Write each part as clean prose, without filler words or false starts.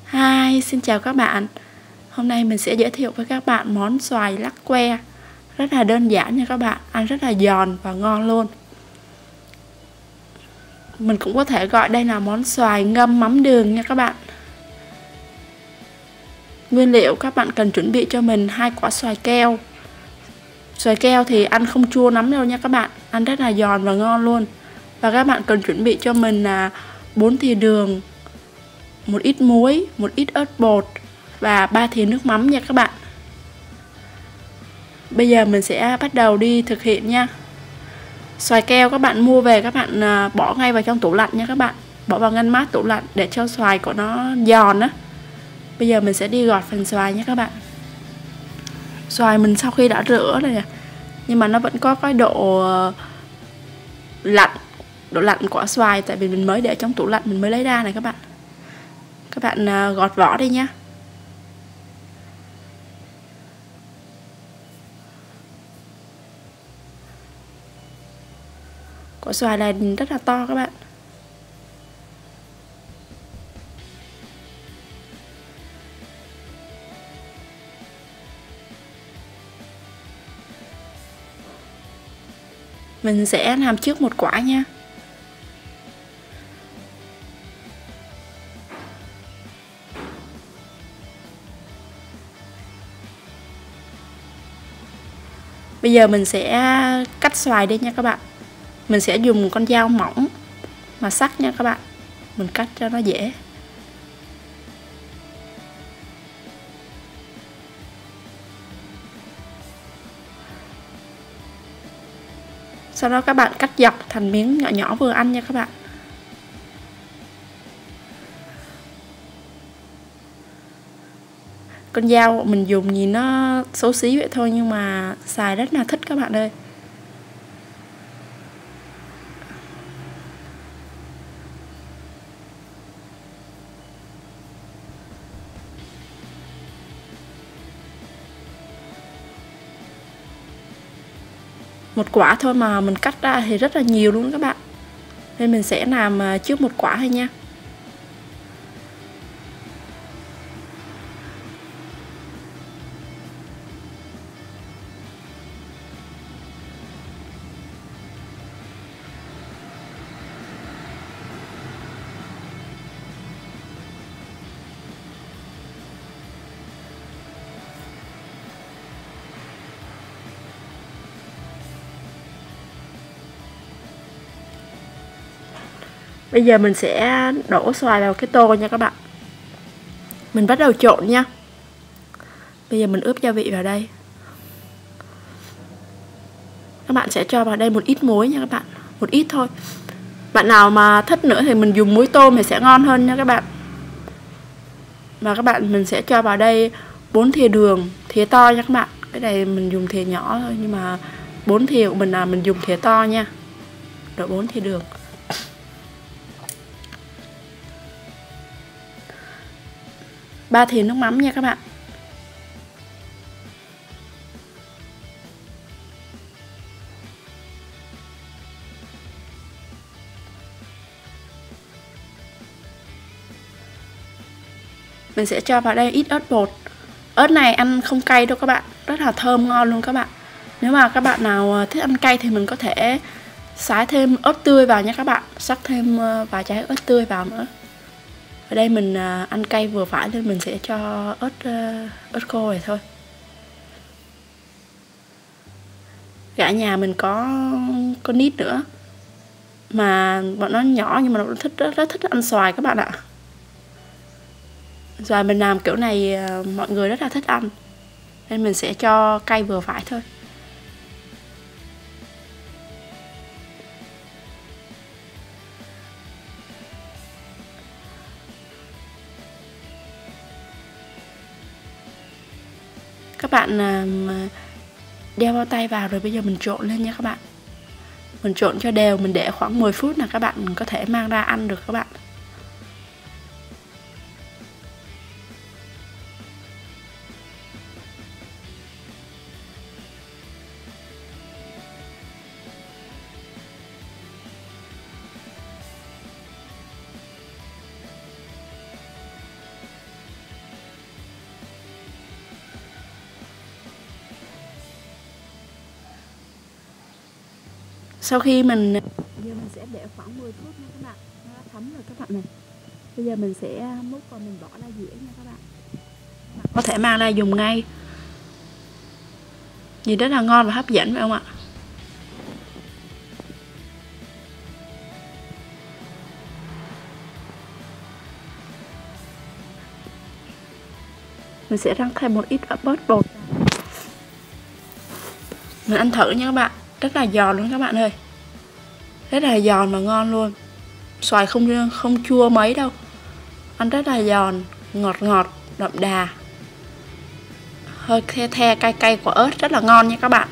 Hi, xin chào các bạn. Hôm nay mình sẽ giới thiệu với các bạn món xoài lắc que. Rất là đơn giản nha các bạn, ăn rất là giòn và ngon luôn. Mình cũng có thể gọi đây là món xoài ngâm mắm đường nha các bạn. Nguyên liệu các bạn cần chuẩn bị cho mình 2 quả xoài keo. Xoài keo thì ăn không chua lắm đâu nha các bạn, ăn rất là giòn và ngon luôn. Và các bạn cần chuẩn bị cho mình là 4 thìa đường, một ít muối, một ít ớt bột và 3 thìa nước mắm nha các bạn. Bây giờ mình sẽ bắt đầu đi thực hiện nha. Xoài keo các bạn mua về các bạn bỏ ngay vào trong tủ lạnh nha các bạn. Bỏ vào ngăn mát tủ lạnh để cho xoài của nó giòn á. Bây giờ mình sẽ đi gọt phần xoài nha các bạn. Xoài mình sau khi đã rửa rồi nè, nhưng mà nó vẫn có cái độ lạnh của xoài, tại vì mình mới để trong tủ lạnh mình mới lấy ra này các bạn. Các bạn gọt vỏ đi nhé. Quả xoài này rất là to các bạn. Mình sẽ làm trước một quả nha. Bây giờ mình sẽ cắt xoài đi nha các bạn. Mình sẽ dùng con dao mỏng mà sắc nha các bạn. Mình cắt cho nó dễ. Sau đó các bạn cắt dọc thành miếng nhỏ nhỏ vừa ăn nha các bạn. Con dao mình dùng nhìn nó xấu xí vậy thôi, nhưng mà xài rất là thích các bạn ơi. Một quả thôi mà mình cắt ra thì rất là nhiều luôn các bạn. Nên mình sẽ làm trước một quả thôi nha. Bây giờ mình sẽ đổ xoài vào cái tô nha các bạn. Mình bắt đầu trộn nha. Bây giờ mình ướp gia vị vào đây. Các bạn sẽ cho vào đây một ít muối nha các bạn. Một ít thôi. Bạn nào mà thích nữa thì mình dùng muối tôm thì sẽ ngon hơn nha các bạn. Và các bạn mình sẽ cho vào đây 4 thìa đường, thìa to nha các bạn. Cái này mình dùng thìa nhỏ thôi, nhưng mà 4 thìa của mình là mình dùng thìa to nha. Đổ 4 thìa đường. Ba thìa nước mắm nha các bạn. Mình sẽ cho vào đây ít ớt bột. Ớt này ăn không cay đâu các bạn, rất là thơm ngon luôn các bạn. Nếu mà các bạn nào thích ăn cay thì mình có thể xái thêm ớt tươi vào nha các bạn, sắc thêm vài trái ớt tươi vào nữa. Ở đây mình ăn cay vừa phải nên mình sẽ cho ớt khô này thôi. Cả nhà mình có con nít nữa, mà bọn nó nhỏ nhưng mà nó rất thích ăn xoài các bạn ạ. Xoài mình làm kiểu này mọi người rất là thích ăn, nên mình sẽ cho cay vừa phải thôi. Các bạn đeo bao tay vào rồi bây giờ mình trộn lên nha các bạn. Mình trộn cho đều, mình để khoảng 10 phút là các bạn có thể mang ra ăn được các bạn. Sau khi mình giờ mình sẽ để khoảng 10 phút nha các bạn. Nó thấm rồi các bạn này. Bây giờ mình sẽ múc và mình bỏ ra dĩa nha các bạn. Có thể mang ra dùng ngay. Nhìn rất là ngon và hấp dẫn phải không ạ? Mình sẽ rang thêm một ít bớt bột. Mình ăn thử nha các bạn. Rất là giòn luôn các bạn ơi. Rất là giòn và ngon luôn. Xoài không chua mấy đâu. Ăn rất là giòn, ngọt ngọt, đậm đà. Hơi the cay cay của ớt, rất là ngon nha các bạn.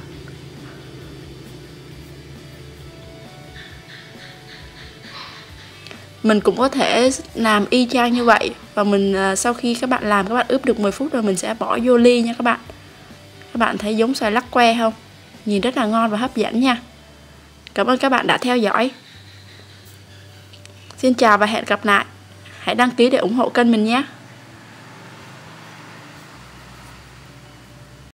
Mình cũng có thể làm y chang như vậy. Và mình sau khi các bạn làm, các bạn ướp được 10 phút rồi mình sẽ bỏ vô ly nha các bạn. Các bạn thấy giống xoài lắc que không? Nhìn rất là ngon và hấp dẫn nha. Cảm ơn các bạn đã theo dõi. Xin chào và hẹn gặp lại. Hãy đăng ký để ủng hộ kênh mình nhé.